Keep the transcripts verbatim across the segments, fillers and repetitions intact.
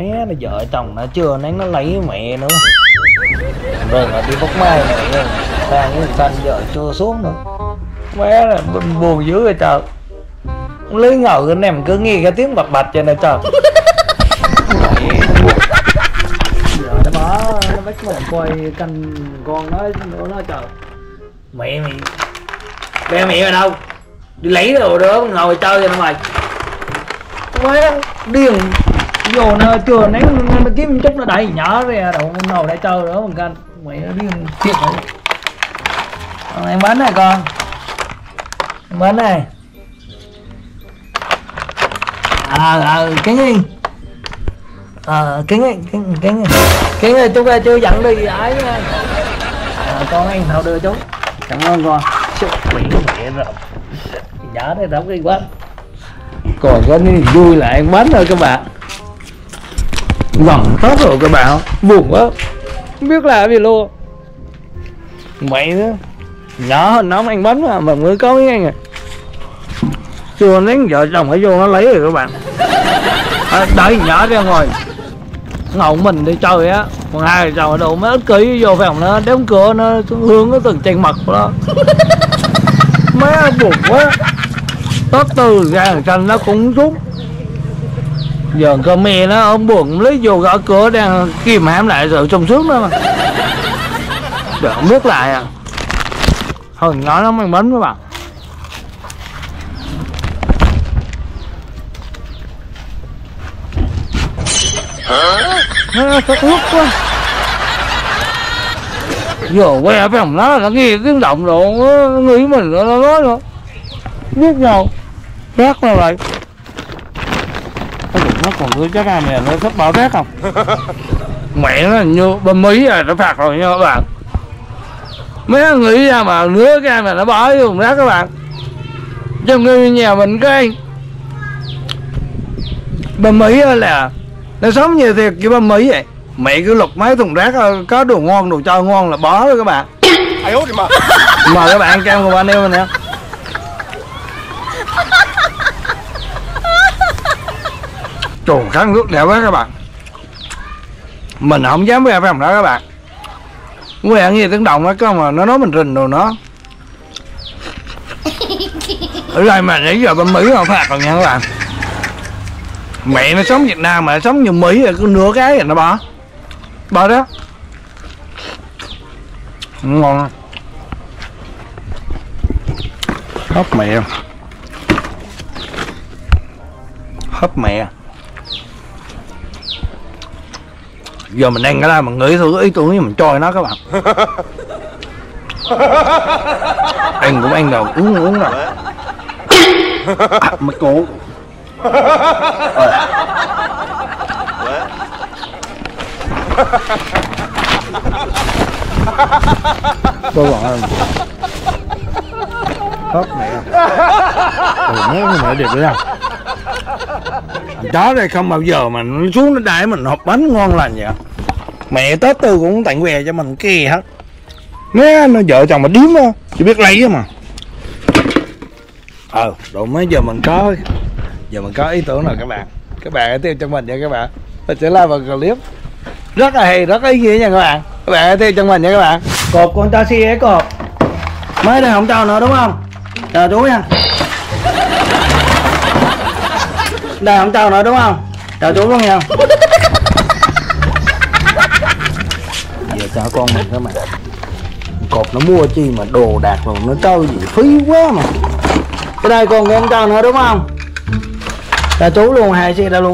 Mé là vợ chồng nó chưa nén nó lấy mẹ nữa. Rồi mà đi bốc mai mẹ đang cái xanh vợ chưa xuống nữa. Mé là buồn dữ rồi trời. Lấy ngầu cái này mình cứ nghe cái tiếng bạch bạch cho nên trời. Giờ nó bỏ nó bắt mình coi canh con nó nữa nó trời. Mẹ mày Bé mẹ ở đâu? Đi lấy đồ đó ngồi chơi cho nó mày. Quá điên. Vô nó chưa nén nó kiếm chút nó đẩy nhỏ ra đâu ngồi để chơi nữa mình canh. Mẹ nó điên thiệt rồi. Con em bánh này con. Em bánh này. À à cái gì? À cái này cái cái này. Cái này chú chưa dặn đi ấy nha. À, con anh nào đưa chú. Cảm ơn con. Sức khỏe mẹ rồi. Nhớ đây đóng cái bánh. Còn có cái vui là ăn bánh thôi các bạn. Gần Tết rồi các bạn. Buồn quá. Không biết làm gì luôn. Mẹ nữa. Nhỏ hơn nó ăn bánh mà mà mới có cái này. Chưa nén vợ chồng phải vô nó lấy rồi các bạn. À, đẩy nhỏ ra ngoài. Ngầu mình đi chơi á. Còn hai chồng ở đâu mới ích kỷ vô phòng nó đóng cửa nó hương nó từng trên mặt của nó. Má buồn quá. Tết từ ra thằng xanh nó cũng rút. Giờ con mẹ nó ông buồn lấy vô gõ cửa đang kìm hãm lại rồi trong suốt đó mà. Giờ không biết lại à. Thôi nhỏ nó mang bánh với bạn. Nó sốt nước quá. Giờ quay ở phòng nó nó nghe tiếng động rồi nó nghĩ mình nó nói nữa. Biết đâu rác ra vậy. Nó còn cứ chắc ai mẹ nó sắp bảo rác không. Mẹ nó như bên Mỹ rồi nó phạt rồi nha các bạn. Mấy nó nghĩ ra mà nứa cái mà nó bỏ vô thùng rác các bạn. Trong khi nhà mình cái bên Mỹ là nó sống như thiệt như bên Mỹ vậy. Mẹ cứ lục mấy thùng rác có đồ ngon đồ cho ngon là bỏ đó các bạn. Ai hút thì mà. Mời các bạn cam của anh em mình nè. Trồn kháng nước đẹp quá các bạn. Mình không dám về phòng đó các bạn. Quay ăn gì tiếng động đó có mà nó nói mình rình đồ nó. Ở đây mà nãy giờ bên Mỹ họ phạt rồi nha các bạn. Mẹ nó sống Việt Nam mà nó sống như Mỹ rồi cứ nửa cái rồi nó bỏ. Bỏ đó. Ngon. Hấp mẹ. Hấp mẹ. Giờ mình ăn cái đó mình nghĩ thử ý tưởng như mình trôi nó các bạn. Ăn cũng ăn đâu, uống uống đâu. À, mấy cô. Tôi bảo ơn. Hấp mẹ. Ừ, mấy cái mẹ đẹp đấy à. Chó đây không bao giờ mà nó xuống nó đẩy mình hộp bánh ngon lành vậy. Mẹ Tết Tư cũng tặng quà cho mình kia hết. Nó nó vợ chồng mà điếm đó, chỉ biết lấy mà. Ờ, độ mấy giờ mình có giờ mình có ý tưởng rồi các bạn. Các bạn hãy theo cho mình nha các bạn. Mình sẽ like vào clip rất là hay, rất là ý nghĩa nha các bạn. Các bạn hãy theo cho mình nha các bạn. Cột con ta xi é cột. Mới đây không cho nữa đúng không? Chờ chú nha. Đây không cho nữa đúng không? Chào chú luôn nha. Giờ cho con mình các bạn. Cột nó mua chi mà đồ đạc rồi nó trâu gì phí quá mà. Cái đây con em cho nữa đúng không? Chào chú luôn, hai xe ra luôn.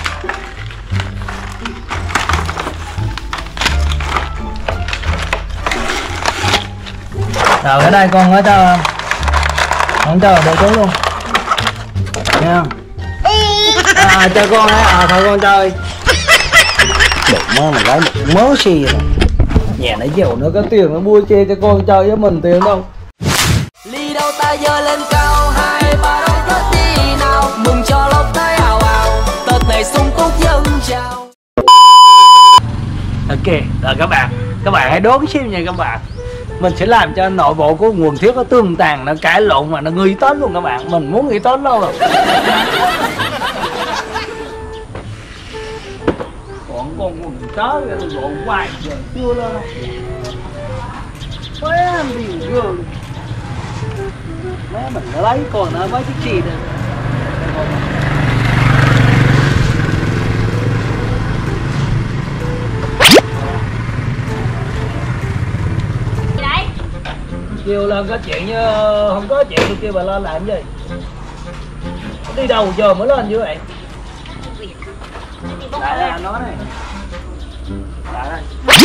Rồi cái đây con có cho không? Không cho để chú luôn. Nha. À cho con á, à thôi con chơi. Được mơ mà gái một mớ xe rồi. Nhà nó giàu nó có tiền nó mua xe cho con chơi với mình tiền đâu. Ly đâu ta giơ lên cao, hai ba đôi Tết đi nào, mừng cho lộc tới ào ào, Tết này sung túc dân chào. Ok, rồi các bạn, các bạn hãy đón xem nha các bạn. Mình sẽ làm cho nội bộ của nguồn thiết nó tương tàn, nó cãi lộn mà nó nghi Tết luôn các bạn. Mình muốn nghi Tết đâu rồi. bọn con quần chó kìa, bộ hoài giờ chưa lên đâu. Mấy anh điều gương. Mấy mình nó lấy còn nó mấy chiếc gì nè. Gì đấy? Chiều lên có chuyện như không có chuyện tôi kêu bà lên làm gì? Đi đâu giờ mới lên như vậy? Lại đây anh nói này. Lại đây.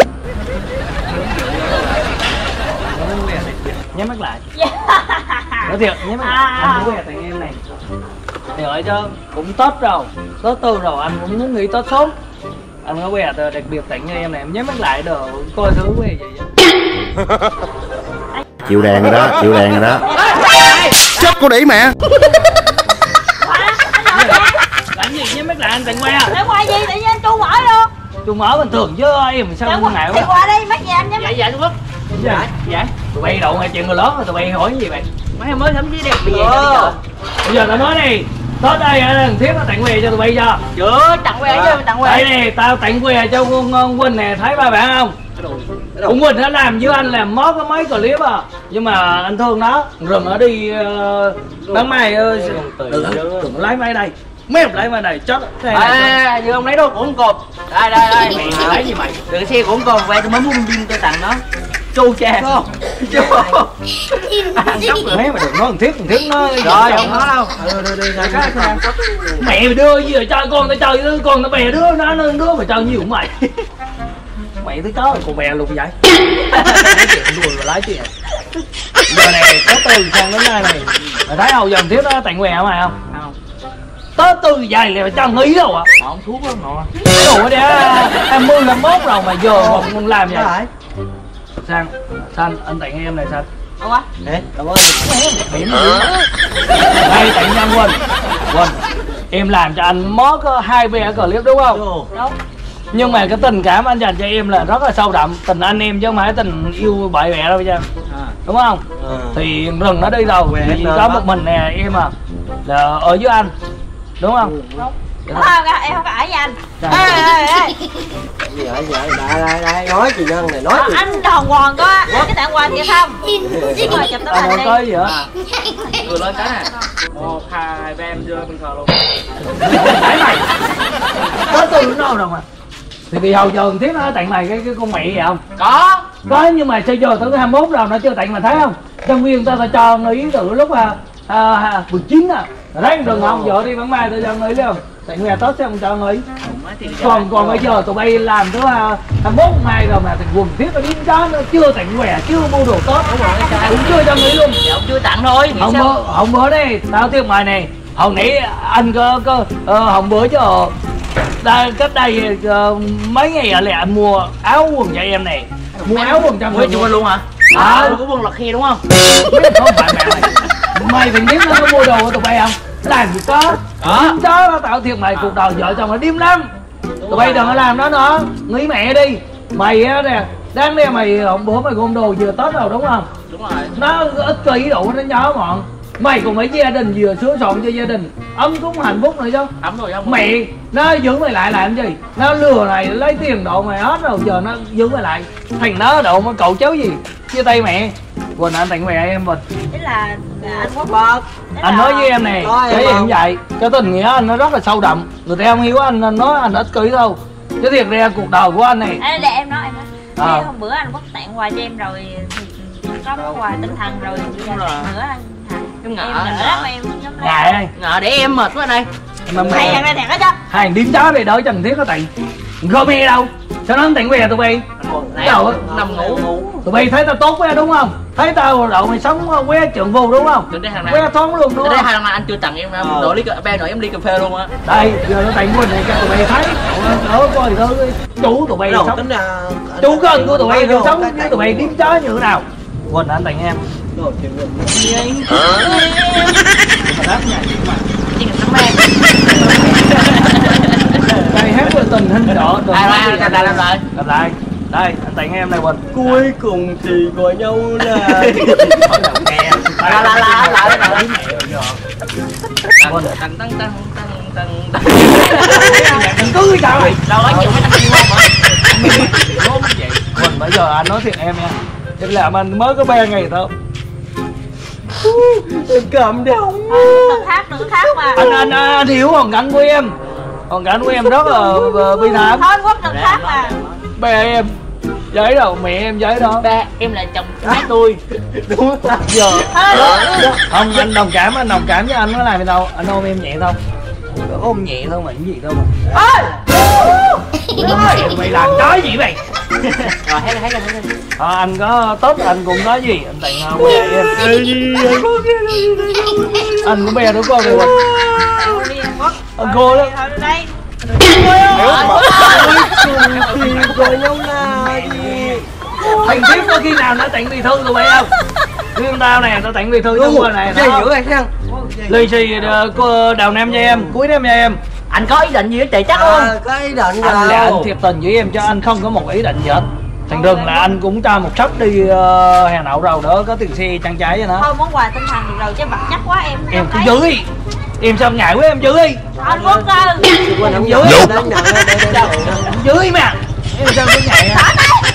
Nhắm mắt lại. Nói thiệt, nhắm mắt lại. Anh muốn quen thằng em này. Thì hỏi cho cũng Tết rồi, Tết tư rồi anh cũng muốn nghỉ Tết sớm. Anh có quẹt đặc biệt tặng cho em này, em nhắm mắt lại đồ coi thứ quẹt vậy vậy. Chịu đèn rồi đó, chịu đèn rồi đó. Chết cô đĩ mẹ. Làm gì nhắm mắt lại anh tặng que. Để qua gì tự nhiên anh Chu mở luôn. Chu mở bình thường chứ em sao không ngại quá. Đi qua đi, mắt nhà anh nhắm. Dạ dạ Trung Quốc. Dạ dạ. Tụi bay đậu hay chuyện người lớn rồi tụi bay hỏi cái gì vậy? Mấy em mới thấm với đẹp bây giờ. Bây giờ tao nói đi. Tết đây thằng Thiết nó tặng que cho tụi bay chưa? Chưa, tặng que chứ, tặng que. Đây nè, tao tặng que cho con Quỳnh nè, thấy ba bạn không? Con Quỳnh nó làm với anh làm mót có mấy clip à. Nhưng mà anh thương nó, rừng nó đi uh, bán mai uh, đừng, đừng lấy máy đây. Mấy ông lấy máy này chết. À, như ông lấy đâu cũng cột. Đây đây đây. Mày lấy gì mày? Đừng xe cũng cột về tôi mới mua pin tôi tặng nó. Chu cha. Chu. Mấy mà đừng nói thằng Thiết, thằng Thiết nó rồi không nói đâu. Mẹ mày đưa gì rồi cho con tao chơi đứa con nó bè đứa nó nó đứa mà chơi nhiều mày. Mày thứ chó còn bè luôn vậy. Nói chuyện đùi mà lái chuyện. Giờ này có từ sang đến nay này. Mày thấy không, dòng Thiết nó tặng què mày không? Không. Tới từ dài là cho nghĩ đâu ạ? À? Không thuốc lắm nọ. Đồ đấy em mươi làm mốt rồi mà giờ còn làm vậy. Sang, Sang anh tặng em này Sang. Không á? Đấy, cảm ơn. Điểm đây tặng cho anh Quỳnh. Quỳnh, em làm cho anh mót hai ve clip đúng không? Đúng. Nhưng mà cái tình cảm anh dành cho em là rất là sâu đậm, tình anh em chứ không phải tình yêu bậy bẹ đâu chứ. À. Đúng không? À. Thì rừng nó đi đâu thì có một mình nè em à là ở với anh. Đúng không? Đúng. Đúng không? Em không có ở với anh. Ê ê ê. Gì vậy vậy? Đây đây đây nói chị Nhân này nói. Ờ, anh đòn quần có cái tặng quà thiệt không? Rồi chụp tấm hình đi. Có gì vậy? Vừa lên cái nè. Một hai ba em vô bên thờ luôn. Đấy mày. Có từ nó đâu mà. Thì vì hồi giờ Thiết nó tặng mày cái cái con mẹ vậy không? Có. Có nhưng mà sao giờ tới cái hai mươi mốt rồi nó chưa tặng mà thấy không? Trong viên ta ta cho nghĩ từ lúc à, à mười chín à. Đấy đừng không vợ đi bán mai tôi cho nghĩ không? Tặng nghe Tết sao không cho nghĩ? Còn còn bây giờ tụi bay làm tới hai mươi mốt mai rồi mà thằng quần Thiết nó điên đó nó chưa tặng què, chưa mua đồ Tết. Đúng rồi, cũng chưa cho nghĩ luôn. Dạ, chưa tặng thôi. Không bữa, không bữa đi, tao tiếc mày này. Hồi nãy anh có có uh, hồng bữa chứ đây cách đây uh, mấy ngày lại anh mua áo quần cho em này, mua áo quần cho người chụp luôn hả? À, của quần lật khi đúng không? Không phải mẹ mày, mày phải biết nó có mua đồ của tụi bay không? Làm gì có, điếm đó nó tạo thiệt mày cuộc đời vợ chồng nó điếm lắm. Tụi bay đừng có làm đó nữa, nghĩ mẹ đi. Mày á nè, đáng lẽ mày hôm bữa mày gom đồ vừa Tết rồi đúng không? Đúng rồi. Nó ích kỷ đủ nó nhớ bọn. Mày còn phải gia đình vừa sửa soạn cho gia đình ấm cúng hạnh phúc nữa chứ. Ấm rồi không? Mẹ nó giữ mày lại làm gì? Nó lừa này lấy tiền độ mày hết rồi giờ nó giữ mày lại. Thằng nó độ mà cậu cháu gì? Chia tay mẹ. Quỳnh anh tặng mẹ em Quỳnh. Thế là anh có bật. Anh nói với em này, cái em vậy, cái tình nghĩa anh nó rất là sâu đậm. Người ta không hiểu anh, anh nói anh ích kỷ đâu. Chứ thiệt ra cuộc đời của anh này. À, để em nói em nói. À. Hôm bữa anh có tặng quà cho em rồi thì có món quà tinh thần rồi thì nữa anh. Em ngỡ em ngỡ lắm em lắm Ngại đây. Ngờ để em mệt quá đây. Mà mày thằng này thiệt đó chứ. Hàng điếm chó này đỡ Trần Thiết có tặng. Không nghe đâu. Sao nó không tặng què tụi bay? Đâu nằm ngủ. Tụi bay thấy tao tốt quá đúng không? Thấy tao đậu mày sống quét trượng vô đúng không? Quét thoáng luôn đúng không? Đây hàng này anh chưa tặng em em đổi ly cà phê rồi em ly cà phê luôn á. Đây giờ nó tặng quên này cho tụi bay thấy. Đỡ coi thứ chủ tụi bay sống. Chủ cân của tụi bay sống với tụi bay điếm chó như thế nào? Quên anh tặng em. Đây hát về tình hình đó. Ai ra gặp lại làm lại. Gặp lại. Đây anh tặng em này Quỳnh. Cuối cùng thì gọi nhau là. La la la la la. Tăng tăng tăng tăng tăng tăng. Cứ sao mày? Đâu có chịu mấy tăng giờ anh nói thiệt em nha, em làm anh mới có ba ngày thôi. Em cầm đâu. Đừng thác, đừng thác mà. Anh anh anh hiểu hoàn cảnh của em, hoàn cảnh của em rất là bi thảm. Thôi Quốc đừng thác mà. Ba em giấy đâu, mẹ em giấy đó. Ba em là chồng má tôi. Đúng không? Giờ Không, anh đồng cảm, anh đồng cảm với anh có làm gì đâu, anh ôm em nhẹ thôi. Ôm nhẹ thôi mà, cái gì đâu mà. Ôi! Mày làm cái gì mày? Rồi thấy thấy thấy. À, anh có Tết anh cũng có gì, anh tặng uh, quà em. Anh cũng bè đứa con rồi. Anh cô đó. Thôi đây. rồi nhau là gì? Thằng Tiếp có khi nào nó tặng bì thư tụi bay không? Riêng tao nè, tao tặng bì thư cho cô này. Dây dữ rồi xem. Lì xì cô Đào Nam cho em, cuối năm cho em. Anh có ý định gì với chị chắc À, không? cái ý định Anh là anh rồi. thiệt tình với em chứ anh không có một ý định gì hết. Thành rừng là anh cũng cho một shop đi uh, Hà Nội rồi đó, có tiền xe trang trái cho nó. Thôi món quà tinh thần được rồi chứ vật chất quá em. Em cứ giữ đi. Em sao ngại quá em giữ đi. Anh Quốc ơi. Quên không Dưới. dưới. Đến nhận đây đây đây. Dưới mà. Em sao cứ ngại à?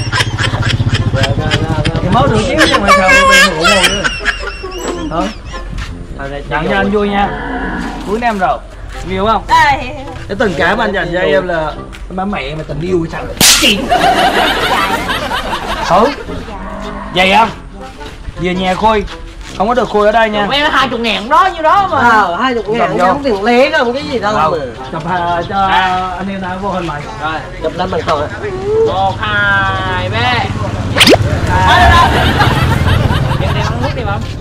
Thì mới được chứ nhưng mà sao em ngủ ngồi nữa. Thôi. Nhận cho anh vui nha. Cuối năm rồi. Nhiều không? Đây. Cái tình cảm anh dành cho em là má mẹ mà tình yêu sao? Chị. Ừ. Vậy không? Về nhà Khôi. Không có được Khôi ở đây nha. Em hai chục ngàn đó như đó mà. Ờ, hai chục ngàn nhắm tiền lé không cái gì đâu mà. Chụp uh, cho anh em nào vô hình mày. Rồi, chụp lên bằng thôi. Một, hai, ba. Thôi đâu đâu. Em đem ăn nước đi không?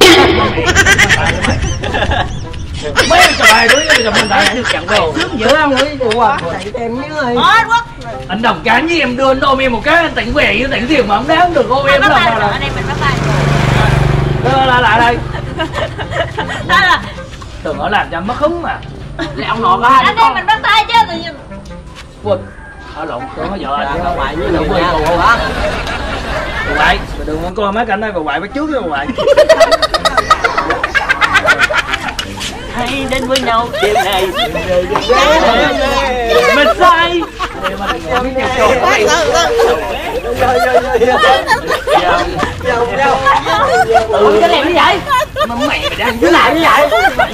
Mấy em chụp bài đối với chụp mình tại được chẳng đồ. Sướng dữ không ấy quà tặng em miếng ơi. Thôi Quốc. Anh đồng cảm với em đưa anh ôm em một cái anh tặng quẻ với tặng tiền mà không đáng được ôm em Bắt đâu tay mà rồi, là. anh em mình bắt tay. Đưa lại lại đây. Đó là Đừng có làm cho mất hứng mà. lẹ ông nội có hai anh em mình bắt tay chứ tự nhiên. Quên. Ở lộn, tôi có vợ anh Bà ngoại với đừng người quên nhà cô hả? bà ngoại, đừng có coi mấy cảnh đây bà ngoại bắt trước với bà ngoại. Hãy đến với nhau đêm này. Mình sai. Ừ, cái làm như vậy. Mà mẹ mày đang cứ làm như vậy.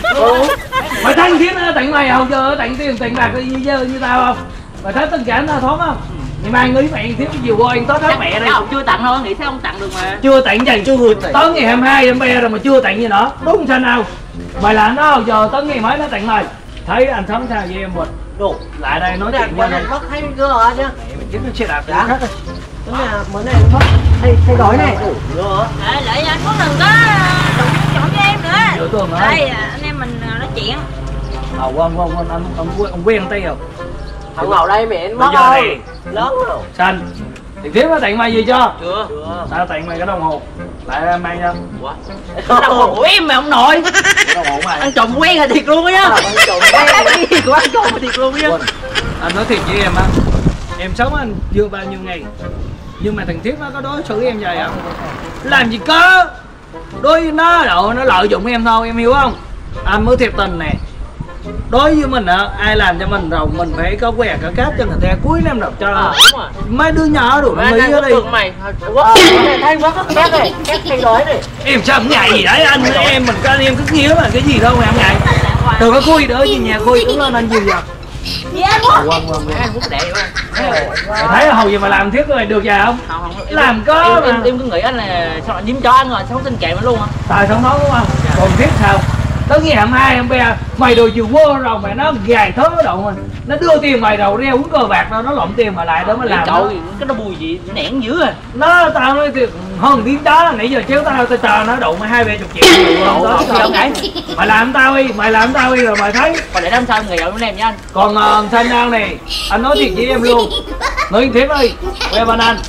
Mày thân thiết nó tặng mày không giờ tặng tiền tặng bạc như như, như tao không? Mày thấy tình cảm tao thoáng không? Ngày mai nghĩ mẹ thiếu cái gì qua anh tốt hết mẹ đây. Ông chưa tặng đâu, nghĩ sao ông tặng được mà. Chưa tặng gì? Chưa tặng. Tới ngày hai mươi hai em be rồi mà chưa tặng gì nữa. Đúng sao nào? Mày làm đó giờ tới ngày mới nó tặng mày. Thấy anh sống sao vậy em Quỳnh? Đồ. Lại đây nói Nói chuyện chuyện với anh anh. bắt thấy cơ hả chứ? Mày kiếm cái xe đạp để Dạ. khác đi. Tính là bữa nay anh bắt thay thay đổi này. Nữa. Để lại anh Quốc đừng có đụng chọn với em nữa. Giữa tuần hả? Đây anh em mình nói chuyện. À quên quên quên anh ông quen ông quen tay không? Thằng ngồi đây mẹ anh bắt Bây giờ không? này Lớn không? xanh. Thì tiếp nó tặng mày gì cho? Chưa. Tao tặng mày cái đồng hồ. Lại mang cho. Đồng hồ của em mà ông nội. Cái đồng hồ mày. Anh chồng quen là thiệt luôn á nhá. Cái gì của anh chồng là thiệt luôn á. Quên. Anh nói thiệt với em á. Em sống anh chưa bao nhiêu ngày. Nhưng mà thằng Thiết nó có đối xử với em vậy không? Làm gì có. Đối với nó độ nó lợi dụng em thôi, em hiểu không? Anh mới thiệt tình nè. Đối với mình á, ai làm cho mình rồi mình phải có quẹt có cáp cho người ta cuối năm đọc cho. Ờ đúng rồi. Mấy đứa nhỏ đủ nó Mà nghĩ anh ở đây. Quốc mày. Ờ, này thay quá khác này, khác thay đổi này. Em sao không ngại gì đấy anh, em mình có anh em cứ nghĩa mà cái gì đâu mà em ngại. Đừng có khui đỡ gì nhà khui cũng lên anh nhiều giờ. Gì anh Quốc? Quên quên quên. Anh Quốc đệ quá. Mày thấy hầu gì mà làm thiết rồi được vậy không? Không, không, em- Làm có em, mà. em, em cứ nghĩ anh là sao anh dính cho anh rồi sống tình cảm nó luôn á. Tài sống đó đúng không? Còn thiết sao? Tới ngày hai mươi hai em be mày đồ chiều vô rồi mày nó gài thớ nó đậu mà nó đưa tiền mày đầu đeo uống cờ bạc đâu nó lộn tiền mà lại đó mới làm Trời nó. ơi, cái nó bùi gì nẻn dữ à. Nó tao nói thiệt hơn tiếng đó nãy giờ chéo tao tao chờ nó đụng mày hai ba chục triệu Đâu đó. đâu cái. Mày làm tao đi mày làm tao đi rồi mày thấy. Còn để năm sau người ảo em nha anh. Còn uh, thanh An này anh nói thiệt với em luôn nói thiệt đi quay bên anh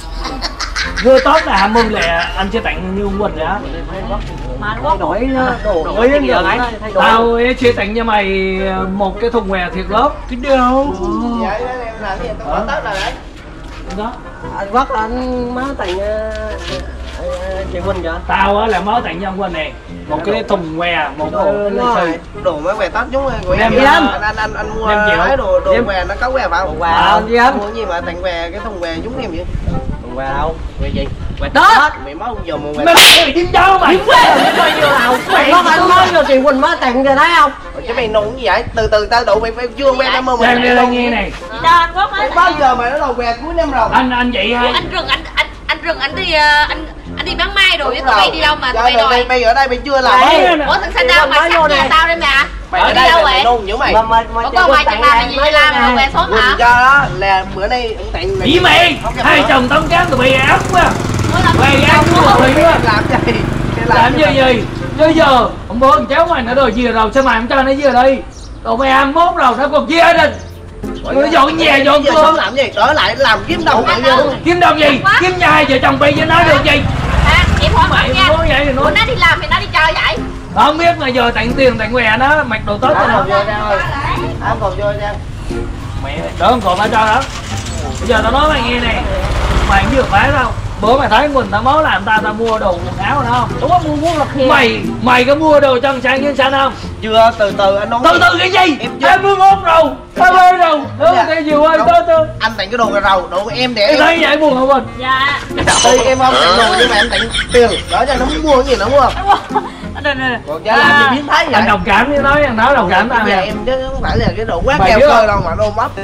vừa tốt là hai mươi lẻ anh sẽ tặng như ông Quỳnh vậy á. Mà anh Quốc Đổi nó đồ Đổi mới cái gì giờ vậy? thay đổi. Tao sẽ tặng cho mày một cái thùng quà thiệt lớn. Cái đâu Vậy đó em làm gì? Có Tết rồi đấy. đó. Anh bắt anh má tặng ờ, ờ, chị Quỳnh chưa? Tao á là mới tặng cho ông Quỳnh này một cái thùng quà một cái Đúng lì rồi, xì. đồ mấy què tết chúng của Đem em gì lắm? anh anh anh anh mua Đem chịu. ấy đồ đồ Đem- què nó có què vào Quà gì mua không? cái gì mà tặng què cái thùng què chúng em vậy Quà Quà đâu? Quà gì? Quà Tết. Mày máu giờ mua quà. Mày mày dính cháu mày. Bao nhiêu nào? Mày có anh nói rồi tiền Quỳnh má tặng rồi thấy không? Chứ mày nụ như vậy, từ từ tao đủ mày phải chưa quen năm mươi mày. Đây đây nghe này. Cho anh Quốc Mày bao giờ mày nó là quà cuối năm rồi? Anh anh vậy hay? anh Rừng anh anh anh Rừng anh đi anh anh đi bán mai rồi với tụi bay đi đâu mà tụi bay đòi. Mày ở đây mày chưa làm. Ủa thằng Xanh đâu mày sắp nhà tao đây mà. Mày ở đây mày nôn nhớ mày. Ủa có mày chẳng làm mày gì vậy làm rồi về số hả? Cho đó là bữa nay ông tặng Ý mày, hai chồng tao cám tụi bay ác quá. Mày ác quá rồi quá. Làm gì? Làm gì gì? Bây giờ ông bố thằng cháu mày nó đòi chia rồi sao mày không cho nó chia đi? Tụi mày hai mươi mốt rồi nó còn chia đình. Nó dọn nhà dọn cửa cửa làm gì? Trở lại làm kiếm đồng vậy luôn. Kiếm đồng gì? Kiếm nhà hai vợ chồng bay với nó được gì? À, em hỏi mày nha. Nói vậy thì nói. Nó đi làm thì nó đi chơi vậy. Không biết mà giờ tặng tiền tặng quà nó mặc đồ tốt cho nó. Anh còn vô nha. Mẹ đỡ còn phải cho đó. Bây giờ tao nói mày nghe nè. Mày không vừa phải đâu. Bữa mày thấy mình tao mới làm tao tao mua đồ quần áo nữa không? Đúng không? Mua mua là kìa. Mày mày có mua đồ chân sang nhân xanh không? Chưa, từ từ anh nói. Từ từ cái gì? hai mươi mốt rồi. hai mươi rồi. Đúng cái gì ơi, từ từ. Anh tặng cái đồ cà rầu, đồ em để. Em thấy vậy buồn không anh? Dạ. Thì em không tặng đồ nhưng mà em tặng tiền. Đó cho nó muốn mua cái gì nữa mua. Đây đây. Còn cho làm gì biến thái vậy? Anh đồng cảm với nói, anh nói đồng cảm tao nè. nè. Em chứ không phải là cái đồ quát Mày keo biết cơ không? đâu mà đồ mấp.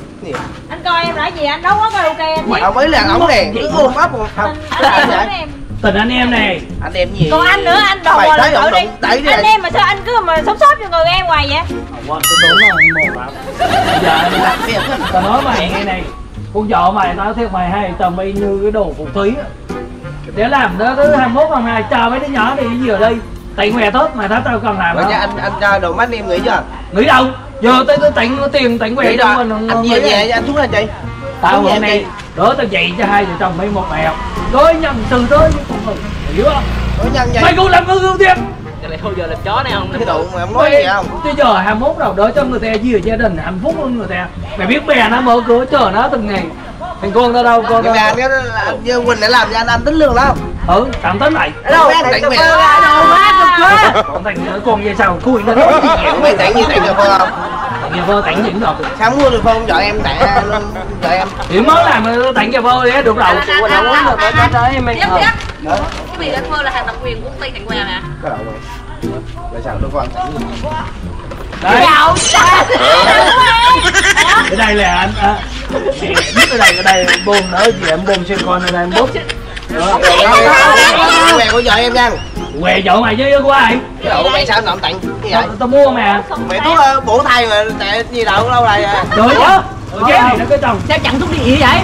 Anh coi em là gì? Anh đấu quá karaoke em biết. Ông ấy là ổng nè, cứ ôm ấp một không. Anh em em. Tình anh em này. Anh em gì? Còn anh nữa, anh đồ Mày là thấy ổng tự đi. đụng đẩy đi. Anh em mà sao anh cứ mà sống sót cho người em hoài vậy? Quên tôi tưởng là một lắm. Giờ anh tao nói mày nghe này. Con vợ mày tao theo mày hay tầm y như cái đồ phụ thúy á. Để làm đó tới hai mươi mốt hai hai cho mấy đứa nhỏ đi cái gì ở đây. Tặng mẹ tốt mày thấy tao cần làm Rồi không? nha, anh anh cho đồ mắt em nghĩ chưa? Nghĩ đâu? Giờ tới tới tặng tiền tặng quẹt cho mình. Anh về về anh xuống lên chị. Tao hôm nay đỡ tao dạy cho hai vợ chồng mấy một bài học. Đối nhân từ tới với con người. Hiểu không? Đối nhân vậy. Mày cũng làm gương gương tiếp. Giờ này thôi giờ làm chó này không? Cái đồ mà ông nói gì không? Bây giờ hai mươi mốt rồi đỡ cho người ta gì ở gia đình hạnh phúc hơn người ta. Mày biết bè nó mở cửa chờ nó từng ngày. Thằng con tao đâu con Nhưng tao. mà cái là như Quỳnh để làm cho anh anh tính lương đó. Ừ, tạm tính này. Đâu anh tặng mày. Còn thằng con về sau khui nó nói gì vậy? Mày tặng gì tặng được không? Nhà vơ tặng những rồi. Sao mua được không? Vợ em tặng luôn vợ em. Thì mới làm tặng nhà vơ đi được rồi. Quỳnh không muốn được Tới tới em mày. Tiếp tiếp. Cái vì anh Mơ là hàng độc quyền của công ty Thành Quèo nè. Cái đầu mày. Tại sao nó còn tặng gì? Đấy. Dạo Ở đây là anh à, biết ở đây ở đây bồn nữa gì em bồn xem con ở đây em bút. Quẹt của vợ em nha. Què vợ mày chứ của ai? Cái đồ mày sao tặng tặng như vậy? Tao, tao mua mà. Mày thuốc bổ thai mà tại gì đâu lâu rồi. Rồi chứ. Cái này nó có chồng. Sao chẳng thuốc đi vậy?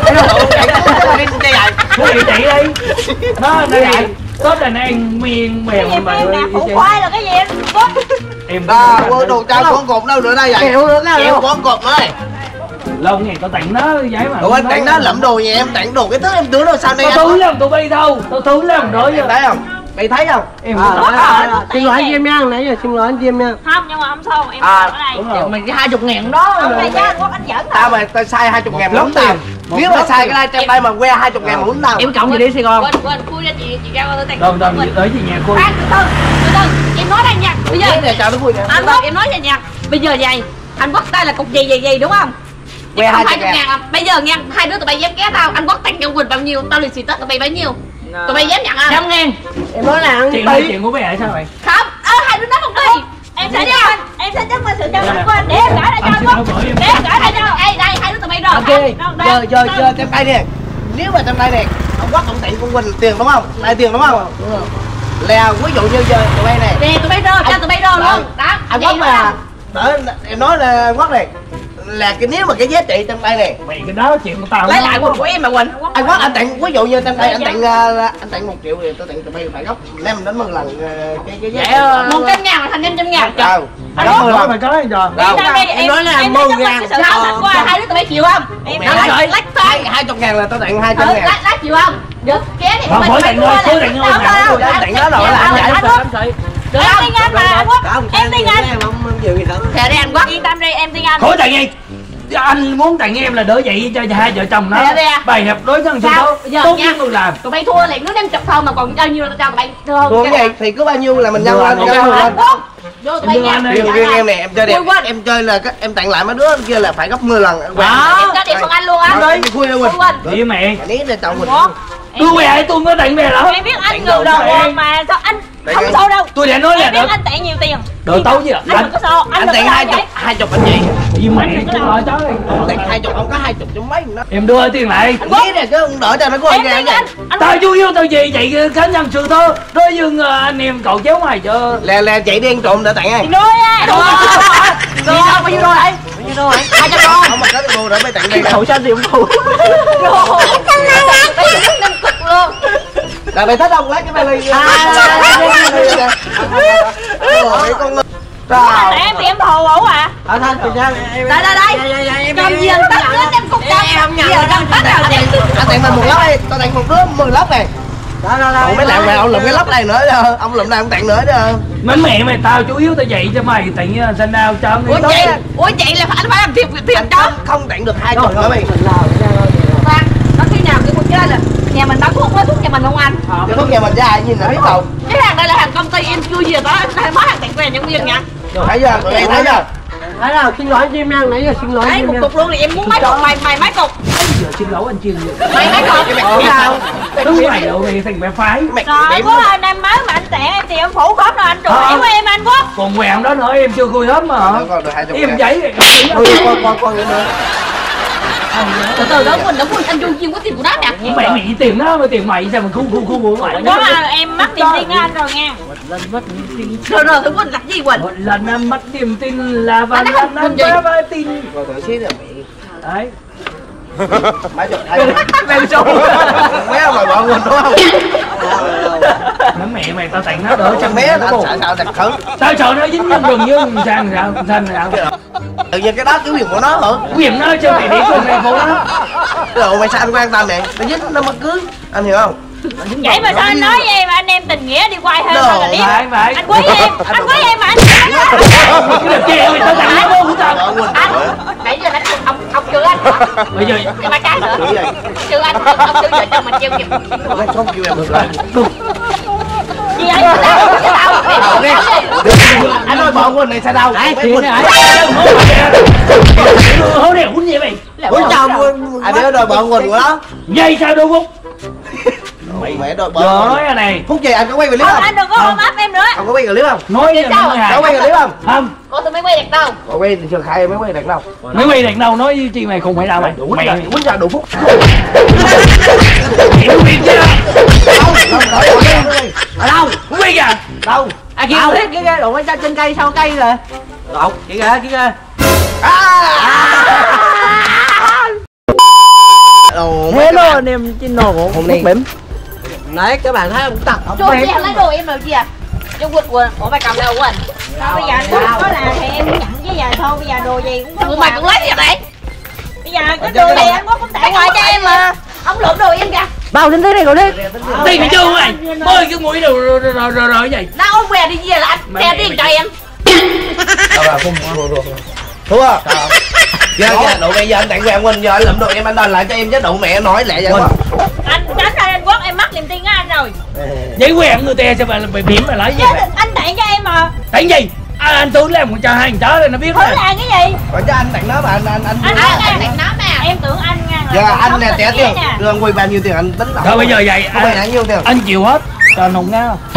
Cái gì chị đi. Nó đây này. Tết là ăn miên mèo em mày em nè, ơi. củ khoai là cái gì em có. Em À, quên đồ trao con cột đâu nữa đây vậy? Kẹo nữa nào đâu. Con cột ơi. lâu ngày tao tặng nó giấy mà. Ủa anh tặng nó lẫm đồ nhà em tặng đồ cái thứ em tưởng đâu sao đây tao anh. thứ làm tụi bay đâu. Tao thứ làm đó Em thấy không? Mày thấy không? em Xin lỗi anh em nha, nãy giờ xin lỗi anh em nha. Không nhưng mà không sao em À, ở đây. đúng rồi. Mày cái hai chục ngàn đó. Không này nha, Quốc anh giỡn Tao thôi. mà tao sai hai mươi ngàn Lắm lắm tiền. tiền. Nếu mà sai cái này trên tay mà que hai mươi ngàn mà muốn tao. Em cộng gì đi Sài Gòn. Quên quên khui ra chị chị giao tôi tặng. đâu đâu tới gì nhà cô. Khoan từ từ, từ từ, em nói đây nha. Bây giờ Nè chào nó vui nè. anh Quốc em nói vậy nha. Bây giờ vậy, anh Quốc tay là cục gì gì gì đúng không? Que hai mươi ngàn à. Bây giờ nha, hai đứa tụi bay dám ké tao, anh Quốc tặng cho Quỳnh bao nhiêu, tao lì xì Tết tụi bay bấy nhiêu? Tụi bay dám nhận không? Trăm ngàn. Em nói là Chuyện này chuyện của mẹ sao vậy? Không, ơ hai đứa nói một đi. Em sẽ cho anh, em sẽ chứng minh sự chân thành của anh để em gửi ra cho anh Quốc. Để em gửi ra cho. Ê đây hai đứa tụi bay rồi. ok. Giờ giờ giờ trong tay nè. Nếu mà trong tay nè, ông Quốc ông tặng con Quỳnh tiền đúng không? Lại tiền đúng không? Là ví dụ như giờ tụi bay nè. Nè tụi bay rơ, cho tụi bay rơ luôn. Đó. Anh Quốc mà đỡ em nói là Quốc này là cái nếu mà cái giá trị trong tay này Mày cái đó chuyện của tao. Lấy lại quần của em mà Quỳnh. anh Quốc anh tặng ví dụ như trong tay anh tặng uh, anh tặng một triệu thì tôi tặng tụi bay phải gốc năm đến mười lần uh, cái cái giá trị. Một trăm ngàn là thành năm trăm ngàn. Ờ. Anh nói nói mày có gì rồi. Đâu. Em nói là mười ngàn. Sự thật của hai đứa tụi bay chịu không? Em Mẹ nói lấy- lách hai tay. hai chục ngàn là tôi tặng hai trăm Ừ, ngàn. lách lách chịu không? Được, ké thì Không, khỏi tặng thôi, số tặng thôi. Đâu, đâu, tặng đó rồi, là anh anh giải Quốc. Được em tin anh mà anh Quốc. Em tin anh. Em không không chịu gì hết. Thề đi anh Quốc. Yên tâm đi, em tin anh. Khỏi tặng gì. Anh muốn tặng em là đỡ vậy cho hai vợ chồng nó. Nè, nè. Bài hợp đối thân Sao? tốt. Giờ Tốt nha. nhất người làm. Tụi bay thua liền nó đem chục thôi mà còn bao nhiêu tao cho tụi bay. Được Còn không? cái gì thì cứ bao nhiêu là mình nhân Được, lên ok. nhân lên. Anh Quốc. Vô tụi bay nha. riêng riêng em này em chơi đẹp, em chơi là em tặng lại mấy đứa kia là phải gấp mười lần. Đó. Em cho đẹp phần anh luôn á. Em khui đâu Đi mẹ. Ní để chồng mình. Tôi mẹ tôi mới tặng mẹ đó. Em biết anh ngừ đầu buồn mà sao anh không sâu đâu. Tôi đã nói là em biết anh tặng nhiều tiền. Đồ tấu chứ. Anh đừng có sâu. Anh tặng hai chục, hai chục anh gì? Đi mẹ tôi nói cháu đi. Tặng hai chục không có hai chục cho mấy nó. Em đưa tiền lại. Nghĩ này cứ không đỡ cho nó coi nghe vậy. Tao chú yêu tao gì vậy cá nhân sự thôi. Đối với anh em cậu chéo mày cho. Lè lè chạy đi ăn trộm để tặng ai? Nuôi á. Đồ đâu bao nhiêu đô vậy? Bao nhiêu đô vậy? hai trăm đô. Không mà có cái đồ để mày tặng đây. Khẩu trang thì không đủ. Đồ. Nên cực luôn. Là mày thích không? Lấy cái vali. Rồi con Tại em thì em thù ủ à. À thôi, chị Trang. Đây đây đây. Cầm gì anh tắt lên em cục cầm. Em nhận. Giờ cầm tắt nào chị. Anh tặng mình một lốc đi, tao tặng một đứa mười lốc này. Đó đó đó. Mấy lạng mày ông lụm cái lốc này nữa chứ. Ông lụm này ông tặng nữa chứ. Mấy mẹ mày tao chú yếu tao dạy cho mày tặng xanh đao cho Ủa chị, ủa chị là anh phải làm thiệp thiệp đó. Không tặng được hai chục nữa mày. Khoan, nó khi nào cái con chơi là nhà mình bán thuốc mới thuốc nhà mình không anh? Cái thuốc nhà mình ra nhìn là biết đâu. Cái hàng đây là hàng công ty em chưa gì đó, em mới hàng tặng về nhân viên nha. Thấy chưa? Thấy thấy chưa? Thấy nào, xin lỗi chị em ăn nãy giờ xin lỗi. Đấy, một cục luôn thì em muốn mấy cục mày mày mấy cục. giờ xin lỗi anh chiên Mày mấy cục? Sao? đúng mày đâu mày thành mẹ phái Trời quá anh em mới mà anh tặng em thì em phủ khóm rồi anh trùi của em anh Quốc. còn quẹo đó nữa em chưa khui hết mà em giấy con con con nữa. Từ từ đó mình đã quên anh Du Chiên có tiền của nó nè. mày nghĩ tiền đó mà tiền mày sao mình không không không của mày Đó là em mất tiền tin anh rồi nha. Rồi rồi tôi quên đặt gì quên. một lần em mất niềm tin là và lần em đã mất tin Rồi thử xí rồi mày. đấy Mấy chục hai lên số mấy ông mà bọn mình đúng không? nó mẹ mày tao tặng nó đỡ trăm Mấy mẹ nó nó sợ sợ thật khẩn. tao sợ nó dính trong rừng với sang sao xanh sao Tự nhiên cái đó chủ quyền của nó hả? quyền nó cho mày đi con này phố đó Rồi mày sao anh quan tâm mẹ? Nó dính nó mất cưới anh hiểu không? Vậy mà sao anh nói với em anh em tình nghĩa đi quay thêm mà là biết. phải phải Anh quý em, anh quý em mà anh cái đợt kia mày tao tặng nó không tao anh nãy giờ anh ông ông chưa anh bây giờ cái ba cái nữa chưa anh ông chưa giờ cho mình treo kịp Nó không kêu em được rồi. gì vậy tao tao Anh nói bọn mình này sao đâu? ai tiền này hố này hút gì mày Ủa chào ai biết đòi bọn mình của nó. dây sao đâu không Mày mẹ đòi giờ bọn. nói cái này Phút gì anh có quay clip không? anh đừng có ôm áp em nữa Ông có quay clip không? nói với sao? mày Có quay clip không? không cô tôi mới quay được đâu Có quay thì chưa khai mới quay được đâu. mấy mày đặt đâu nói với chi mày không phải đâu mày mày quýnh ra đủ phút. hiểu biết chứ Ở đâu? không biết à Đâu? À kia cái cái cái đồ mấy trên cây sau cây rồi. Đâu? Kìa kìa kìa. Hello anh em trên nồi của hôm nay Đấy các bạn thấy không tặng chú chị lấy đồ em rồi gì à chú quên quên ủa mày cầm đâu quên sao bây giờ anh có là thì em nhận với giờ thôi bây giờ đồ gì cũng có mày cũng lấy gì vậy bây giờ cái đồ này anh có cũng tặng ngoài cho em mà ông lượm đồ em kìa bao đến thế này rồi đấy. tiền mày chưa mày bơi cái mũi rồi rồi rồi rồi rồi vậy đâu ông về đi về là anh xe tiền cho em thua. Giờ giờ độ bây giờ anh tặng về anh giờ anh lượm đồ em anh đòi lại cho em chứ độ mẹ nói lẹ vậy quá. anh tránh ra anh Quốc em mất niềm tin á anh rồi giấy quen người ta sao mà bị biểm mà lấy gì chứ mày anh tặng cho em mà tặng gì à, anh tưởng làm một cho hai thằng chó rồi nó biết thử rồi là cái gì Còn cho anh tặng nó mà anh anh anh. anh anh tặng nó mà em tưởng anh nha Giờ anh nè té tiền, đưa anh quay bao nhiêu tiền anh tính lại. thôi bây giờ vậy Không phải bao nhiêu tiền. anh chịu hết cho nùng nghe không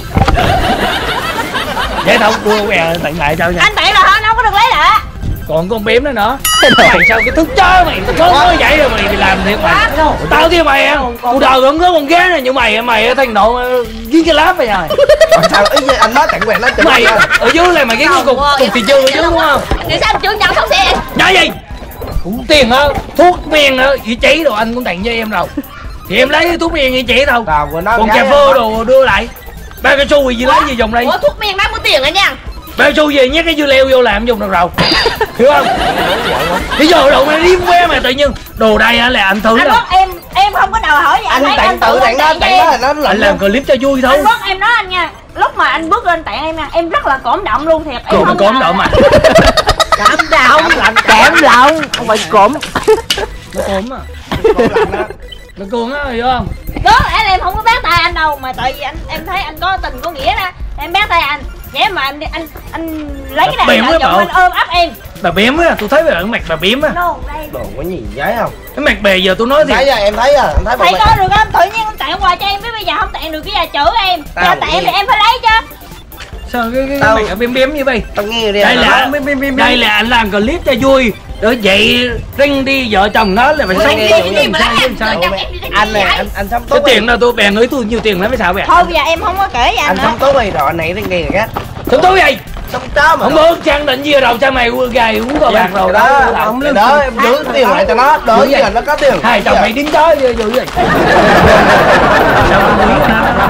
vậy đâu đưa què tặng lại cho nha anh tặng là hết nó không có được lấy lại còn con bếm nữa nữa mày sao cái thức chó mày có nói vậy rồi mày làm thiệt mày tao theo mày em cuộc đời không có con ghé này như mày mày thành độ với cái lá mày rồi Còn sao ý gì anh nói tặng về nó chừng mày ở dưới này mày cái cục cục tiền chưa ở dưới đúng không thì sao anh chưa nhận xong xe nói gì cũng tiền á thuốc men á vị trí đồ anh cũng tặng cho em rồi thì em lấy thuốc men vị trí đâu còn cà phê đồ đưa lại bao cao su gì lấy gì dùng đây ủa thuốc men bán có tiền rồi nha bao su gì nhét cái dưa leo vô làm dùng được rồi hiểu không bây giờ đồ mày điếm que mà tự nhiên đồ đây á là anh thử anh đâu Quốc em em không có nào hỏi vậy anh tặng tự tặng nó tặng nó là nó anh làm clip cho vui thôi anh Quốc em nói anh nha lúc mà anh bước lên tặng em nha em rất là cảm động luôn thiệt em cồn không cồn động mà Cảm động. Cảm động. Không phải cổm. nó cồn à nó cồn á hiểu không đó lẽ là em không có bác tay anh đâu mà tại vì anh em thấy anh có tình có nghĩa đó em bác tay anh Vậy mà anh anh anh lấy cái Bém này với chồng bạo. anh ôm ấp em. Bà bém á, tôi thấy bà mặt bà bém á. No, đây. Đồ có nhìn giấy không? Cái mặt bè giờ tôi nói thì Thấy à, em thấy à, em thấy Thầy bà coi được không? Tự nhiên anh tặng quà cho em, bây giờ không tặng được cái giờ chữ em. Tao Giờ tặng nghe. thì em phải lấy chứ. sao cái cái, Tao- cái mặt bém bém như vậy? tao nghe đi. Đây nó là bím, bím, bím, đây bím. là anh làm clip cho vui. Rồi vậy ring đi vợ chồng nó là phải Ủa, sống nghe, tốt nghe, làm mà sao lấy làm sao. em, Ủa, mẹ, anh này anh anh sống tốt Cái tiền đâu tôi bè người tôi nhiều tiền lắm mới sao bè. Thôi bây giờ em không có kể với anh anh nữa. sống tốt rồi rồi này cái nghe kìa. Sống tốt vậy. Sống chó mà. Không muốn trang định gì đâu cha mày gầy uống cờ bạc rồi đó, đó. không cái đó em giữ tiền lại cho nó, đỡ giờ nó có tiền. Hai chồng mày đứng đó vô vô vậy. Sao không nghĩ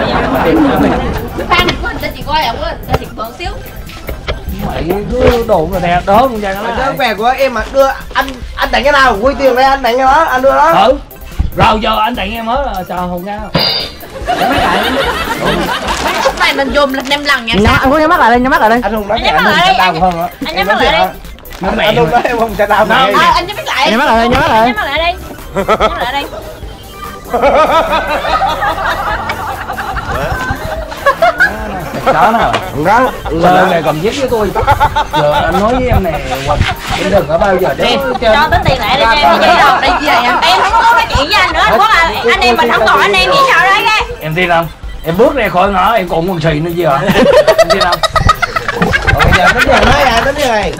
Phan của anh cho chị coi ổng á, cho chị bận xíu. mày cứ đồ mà đẹp đó con trai nó Mà nói. cái về của em mà đưa anh anh tặng cái nào quy tiền đây anh tặng cái đó anh đưa đó. Ừ. Rồi giờ anh tặng em hết rồi sao không ra. Khúc này mình dùng lịch năm lần nha. Nhắm, anh có nhắm mắt lại đây, nhắm mắt lại đây. Anh Hùng nói Anh cái nhắm anh mắt Hùng lại sẽ đi, đau không á? anh nhắm mắt lại đi. Nó mẹ Anh Hùng nói em không sẽ đau Đâu. mẹ. Ờ, anh nhắm mắt lại. Nhắm mắt lại đây, nhắm mắt lại. Nhắm mắt lại đi. Nhắm mắt lại đi. chó nào. Đó. Lời này cầm giết với tôi. Giờ anh nói với em này Quỳnh, em đừng có bao giờ để Cho tính tiền lại đi cho em đi đâu đây gì vậy? Em không có nói chuyện với anh nữa, anh có là anh em mình không còn anh em gì sao đấy cái. em tin không? Em bước ra khỏi ngõ em còn quần xì nữa gì hả? Em tin không? Bây giờ tính tiền nói à, tính tiền này.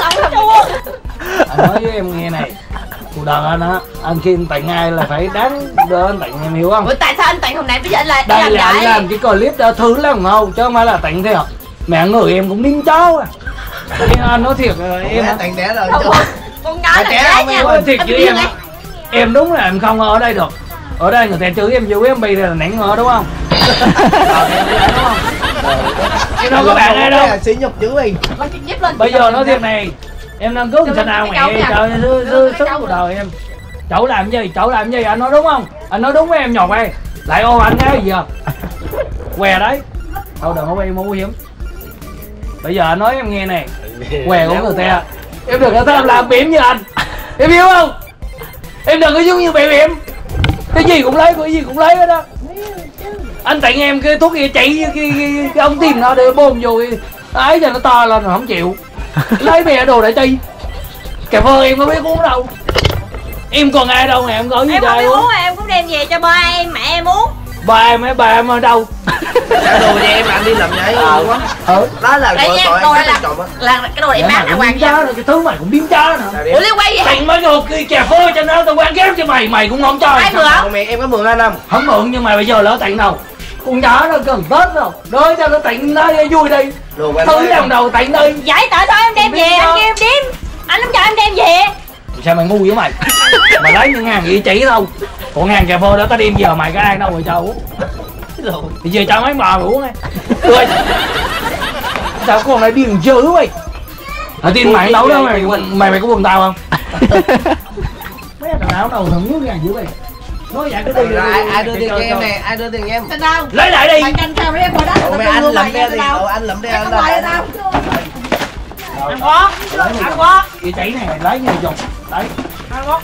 Anh nói với em nghe này. Cuộc đời anh á, anh khi anh tặng ai là phải đáng đưa anh tặng, em hiểu không? Ủa tại sao anh tặng hôm nay bây giờ anh lại Đây làm là anh vậy? làm cái clip đó thứ lắm không? Chứ không phải là tặng theo. Mẹ người em cũng điên chó à. Nhưng anh nói thiệt rồi em Em á. tặng đẻ rồi. Không, chứ. con nhỏ Mà là trẻ trẻ không nha. em Nói thiệt Anh với điên em á. ấy. Em đúng là em không ở đây được. Ở đây người ta chửi em vui em bị là nén ngờ đúng không? Ờ, em đi đúng không? Em đâu có bạn ai đâu. Sĩ nhục dữ gì. Con chích dép lên. Bây giờ nói thiệt này, em đang cứu sao nào Cái mẹ cháu trời kìa. sư Cái sư sức cháu của kìa. đời em. Cháu làm gì? Cháu làm gì? Anh nói đúng không? Anh nói đúng với em nhọt đây. Lại ô anh cái gì à? Què đấy. Thôi đừng có bay mua hiểm. Bây giờ anh nói em nghe này, què của người ta. Em đừng có tham làm bỉm như anh. Em hiểu không? Em đừng có giống như bỉm em. Cái gì cũng lấy, cái gì cũng lấy hết đó. Anh tặng em cái thuốc kia chạy cái, cái, cái, cái ống tim nó để bơm vô cái ấy cho nó to lên rồi không chịu. Lấy mẹ đồ để chi? Cà phê em có biết uống đâu. Em còn ai đâu nè, em có gì Em không đây biết uống em cũng đem về cho ba em, mẹ em uống. ba em ấy, ba em ở đâu? Trả đồ cho em anh đi làm giấy. Ờ quá. Ừ. Đó là Đây tội nha, tội đồ em là- trộm á. Là cái đồ em bán là hoàng biến chó rồi, cái thứ mày cũng biến chó nè. Ủa liên quan gì hả? Tặng mấy đồ kia cà phê cho nó tao quán ghép cho mày, mày cũng không cho. Ai mượn? Còn mẹ em có mượn anh không? Không mượn nhưng mà bây giờ lỡ tặng đâu. Con chó nó cần Tết rồi. Đối cho nó tặng nó đi vui đi. Đồ anh Thứ nói đồng đầu tặng đi. Vậy tại sao em đem về? Anh kêu em đem. Anh không cho em đem về. Sao mày ngu với mày? Mày lấy những ngàn gì chỉ đâu. Còn ngàn cà phê đó tao đem giờ mày có ai đâu rồi cho uống. Thì giờ cho mấy bà mày uống đi. Rồi. Sao con lại điên dữ mày? Ở tin mày nấu đó mày mày mày có buồn tao không? Mấy thằng áo đầu thằng nước ngàn dữ mày. Nói vậy cái Rồi, ai ai đưa tiền cho em này, ai đưa tiền cho em? Tên đâu? lấy lại đi. Mày canh sao đấy qua đó. Ủa mẹ anh lẫm đeo thì ủa anh lẫm đeo anh Mày là tao. Ăn quá. Ăn quá. Cái cháy này lấy như dùng. Đấy. Ăn quá.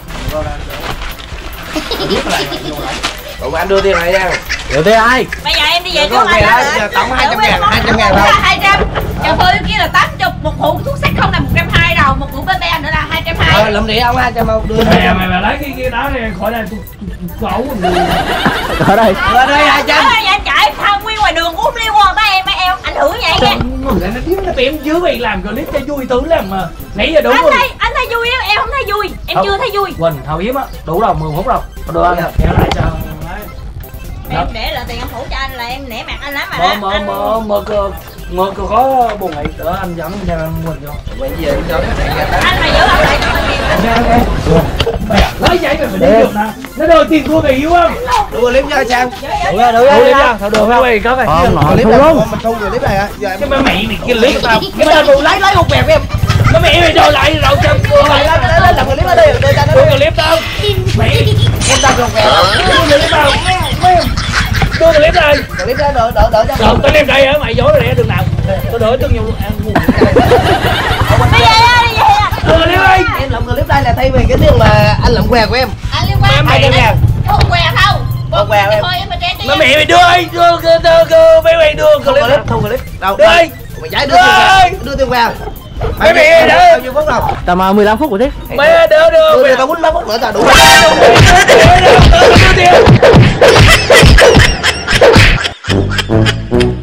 Ủa anh đưa tiền lại nha. Đưa tiền ai? Bây giờ em đi về Có trước về anh đó, giờ tổng hai trăm ngàn, hai trăm ngàn thôi. hai trăm. Cà phê kia là tám mươi, một hũ thuốc sắc không là một trăm hai đồng, một hũ bê bê nữa là hai trăm hai. Ờ lẫm đĩa ông hai trăm không đưa. Mày mày mày lấy cái cái đó này khỏi đây tôi gấu rồi. Ở đây. Ở đây hai trăm. Trời ơi, anh chạy thao nguyên ngoài đường uống liên quan tới em, mấy em ảnh hưởng vậy nghe. Người ta nó điếm nó bém dưới mày làm clip cho vui thứ làm mà. Nãy giờ đủ Anh rồi. thấy anh thấy vui đó, em không thấy vui, em chưa thấy vui. Quỳnh thao yếm á, đủ rồi mười phút rồi. Đưa anh kéo lại cho. Em để lại tiền em phủ cho anh là em nể mặt anh lắm mà Mở đó. mở Anh- mở mở cơ mở cơ có buồn ngày đỡ anh dẫn theo em Quỳnh cho. Bây giờ cho nó tiền ra. Anh mà giữ ông lại cho anh em. Mày lấy giấy mày phải đi được nè. Nó đòi tiền thua mày yếu không? Đưa clip cho sao? Đủ ra, đủ Thu đi ra. ra, thôi được mày có phải. Không, nọ Clip thu này luôn. mình thu clip này hả? Giờ em Cái mày mày này kia clip tao. Cái tao đủ lấy lấy một bèo em. Cái mẹ mày đòi lại đâu cho cô lại lại lên lên làm clip ở đây đưa cho nó. đưa clip tao. Mày Em tao lột vẹo. đưa clip tao. Đưa clip đây. Clip đó đỡ đỡ đỡ cho. Rồi tao đem đây á, mày dối rồi đường nào. Tôi đỡ tương nhiều ăn buồn. Đi về á, đi về á. Đưa clip đi. Em làm clip đây là thay vì cái tiền mà anh lượm què của em. Anh liên quan Hai trăm ngàn. Một què không? Một què em. Thôi em mà trẻ cho Mà em. mẹ mày đưa đi, đưa đưa đưa mẹ mày đưa Thu clip. clip, thu clip. Đâu? Đưa đi. Bây mày giải đưa tiền đưa tiền về. Mày mày bao nhiêu phút nào? Tầm mười lăm phút rồi đấy. Mẹ đưa đưa Đưa tao quýnh năm phút nữa tao đủ. đưa tiền.